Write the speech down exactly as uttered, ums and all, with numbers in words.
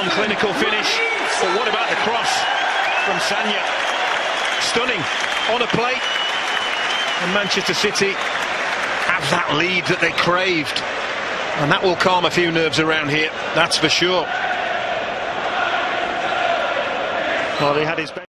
calm, clinical finish. But what about the cross from Sanya? Stunning on a plate. And Manchester City have that lead that they craved. And that will calm a few nerves around here, that's for sure. Well, he had his